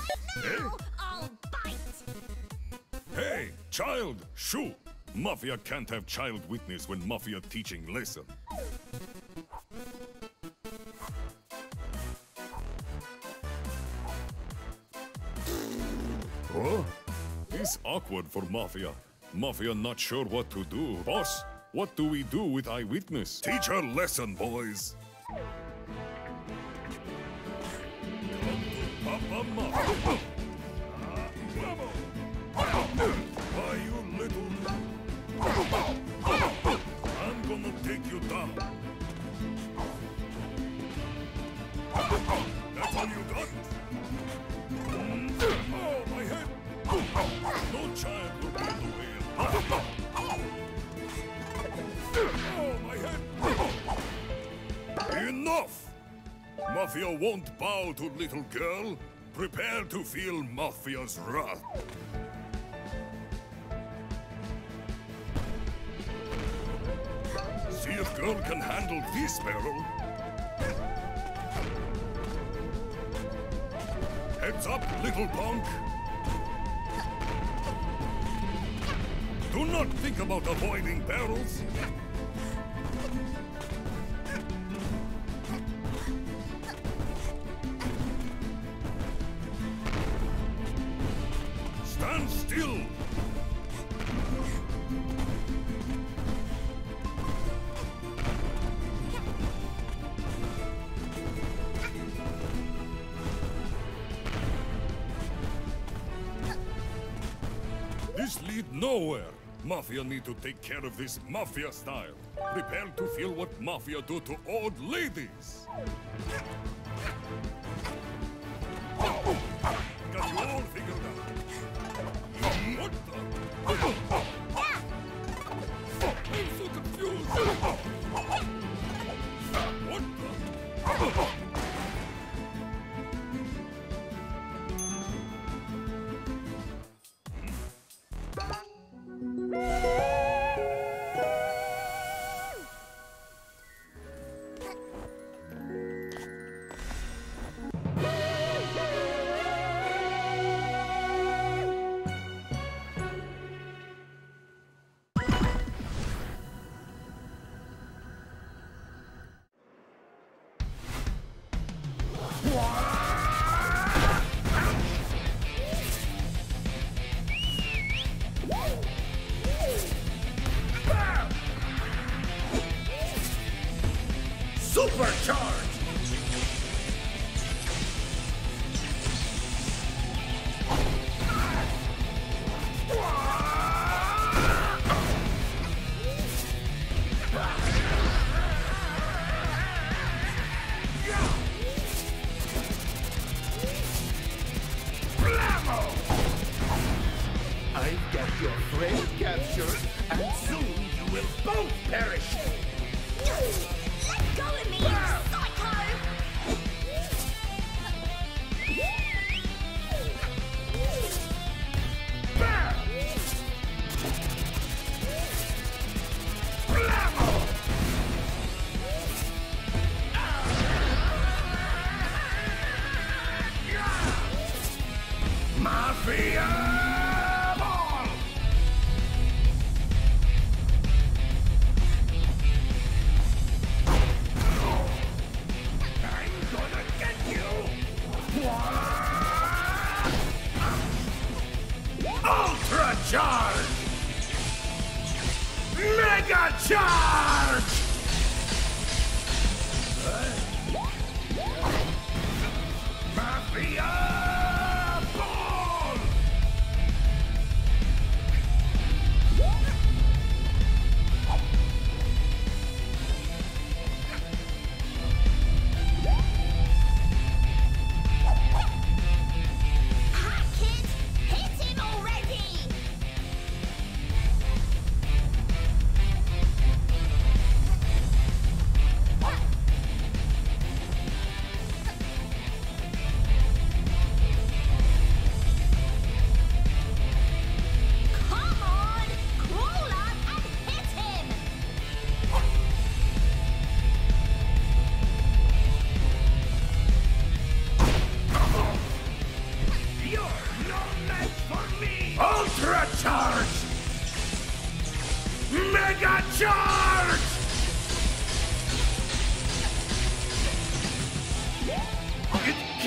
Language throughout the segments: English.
Now I'll bite! Hey, child, shoo! Mafia can't have child witness when Mafia teaching lesson. Huh? It's awkward for Mafia. Mafia not sure what to do. Boss, what do we do with eyewitness? Teach her lesson, boys. Papa Mafia. Why, you little... I'm gonna take you down. That's all you got? Oh, my head! No child will get away. Oh, my head! Enough! Mafia won't bow to little girl. Prepare to feel Mafia's wrath. See if girl can handle this barrel. Heads up, little punk. Do not think about avoiding barrels. Stand still. This lead nowhere. Mafia need to take care of this Mafia style. Prepare to feel what Mafia do to old ladies. Got you all figured out. What the? I'm so confused. What the? Supercharged! I've got your friend captured, and soon you will both perish! Let go of me, you psycho!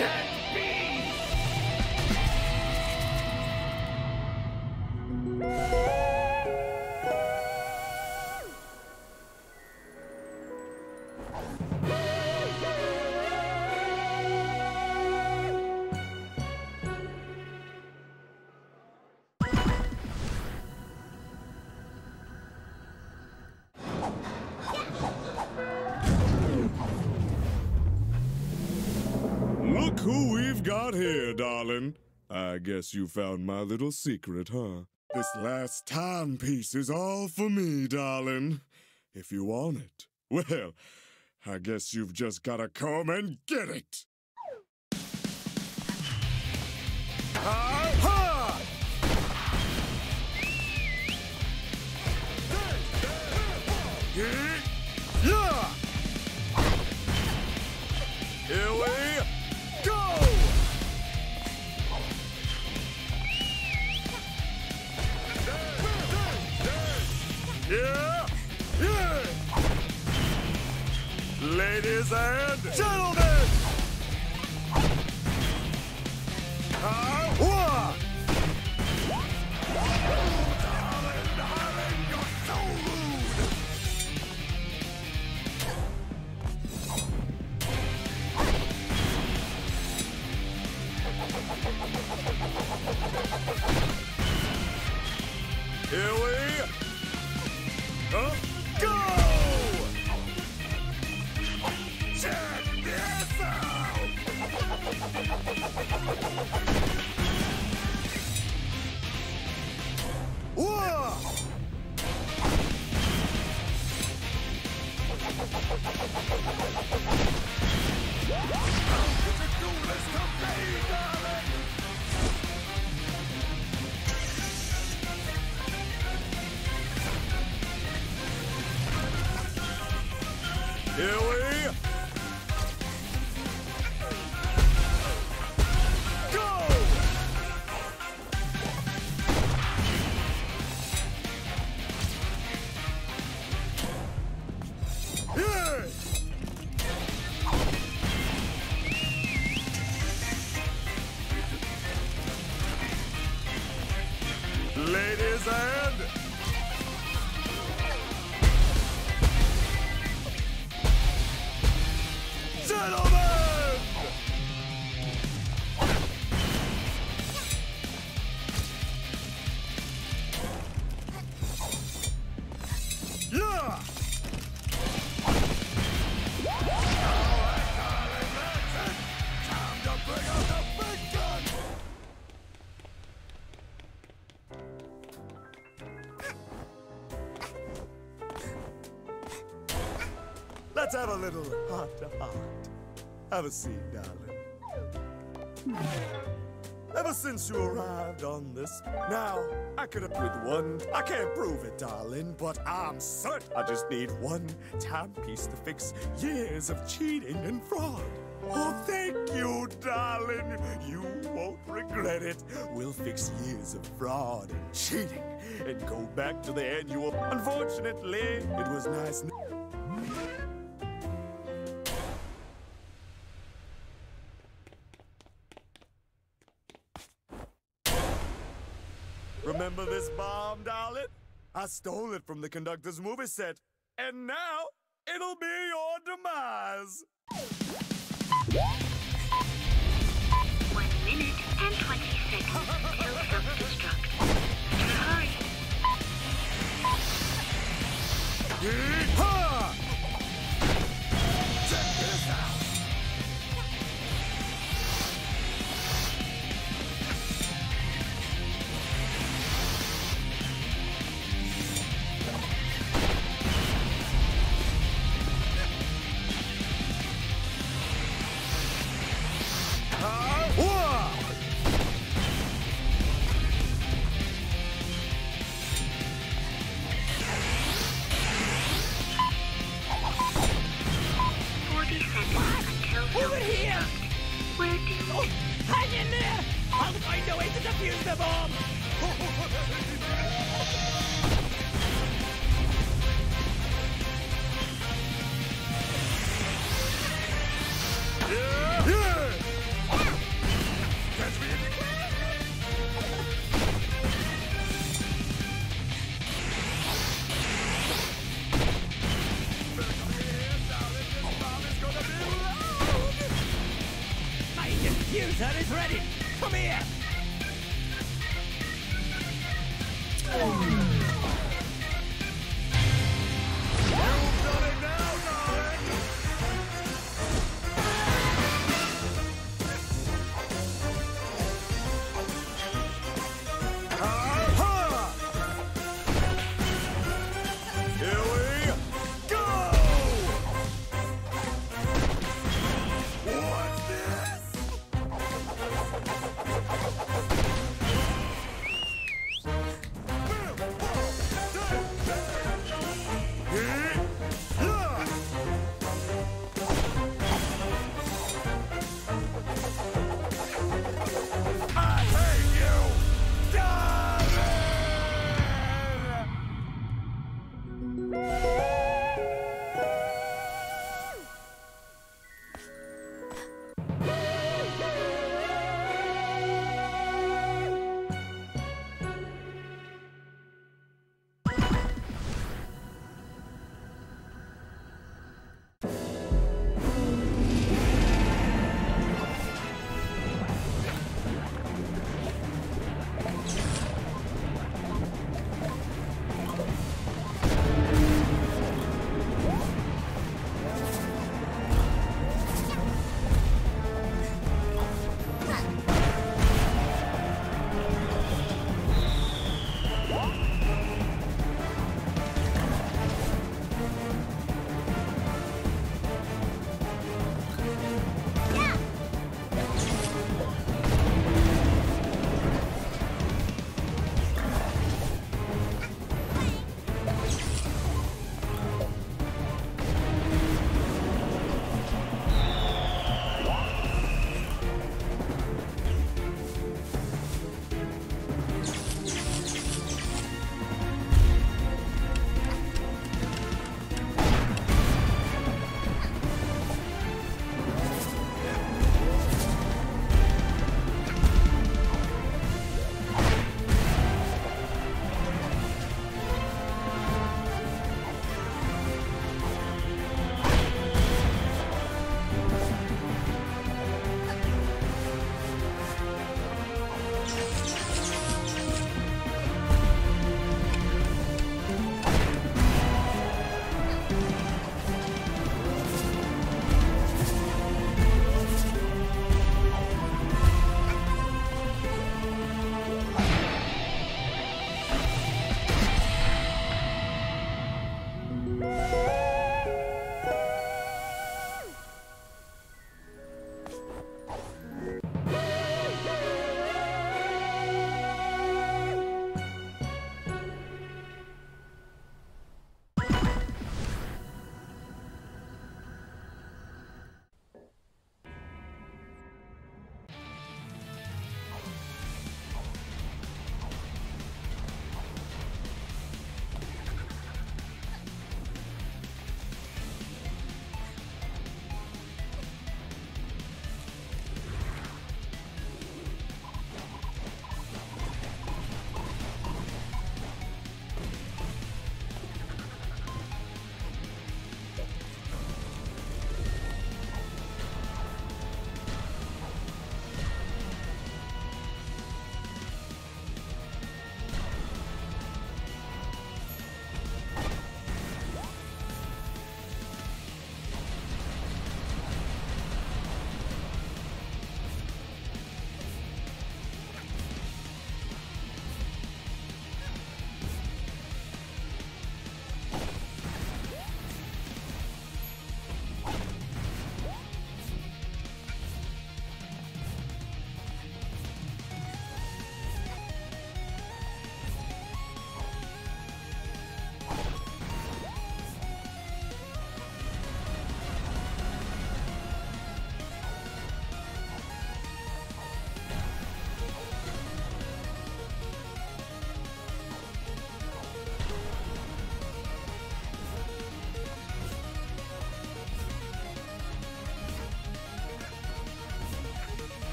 can't be! Look who we've got here, darling. I guess you found my little secret, huh? This last timepiece is all for me, darling. If you want it, well, I guess you've just gotta come and get it. Ha! Yeah! Here we go! Yeah! Yeah! Ladies and gentlemen! Darling, you're so rude! Here we go! Check this out! Whoa! How could you do this to me, darling? Here we go! Yeah! Ladies and gentlemen! Yeah! Alright, darling, that's it! Time to bring out the big gun! Let's have a little heart-to-heart. Have a seat, darling. Ever since you arrived on this, now, I could have with one. I can't prove it, darling, but I'm certain I just need one timepiece to fix years of cheating and fraud. Oh, thank you, darling. You won't regret it. We'll fix years of fraud and cheating and go back to the annual. Unfortunately, it was nice. Remember this bomb, darling? I stole it from the conductor's movie set, and now it'll be your demise. 1 minute and 20 seconds till self-destruct. Hurry. Yeehaw! Check this out! Hang in there! I'll find a way to defuse the bomb! Yeah! diffuser is ready. Come here. You've done it now, darling! Aha! Here we go! What's this?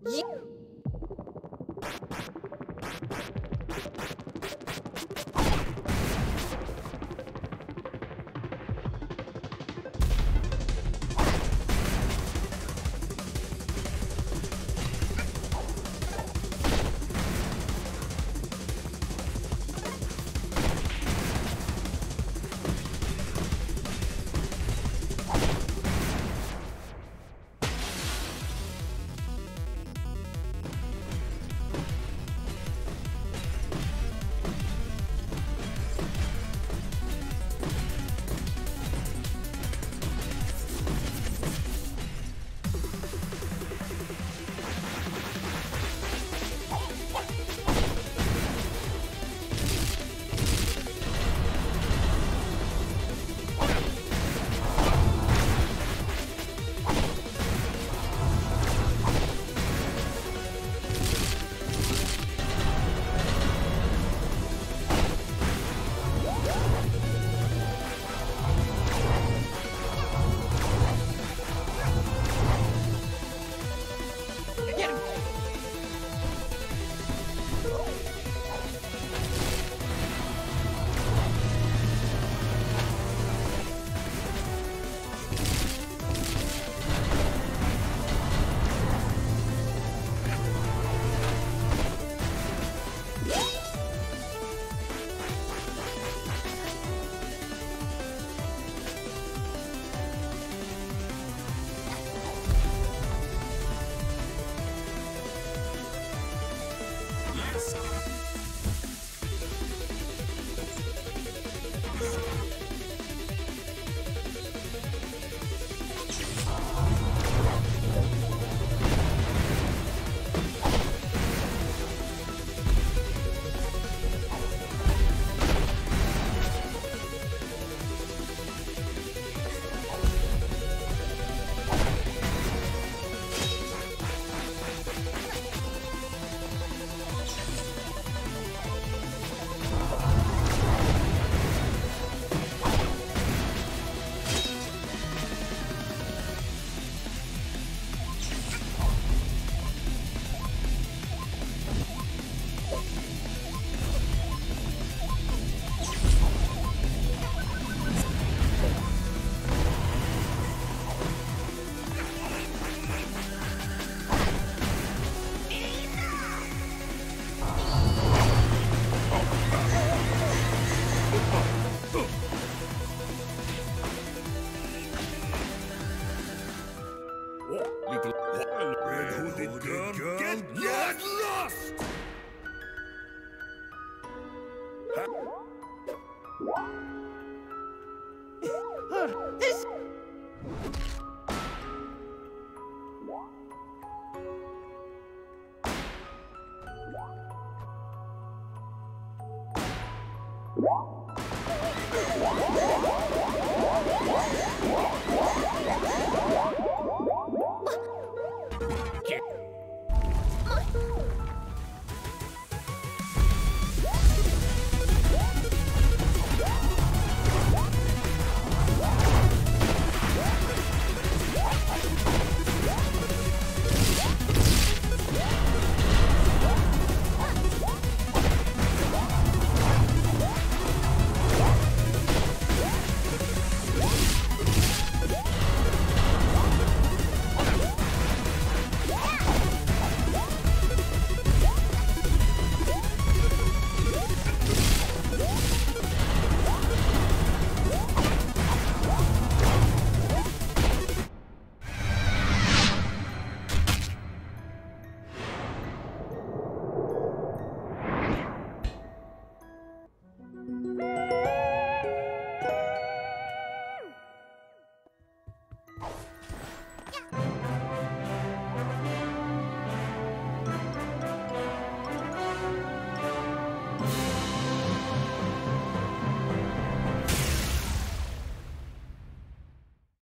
This...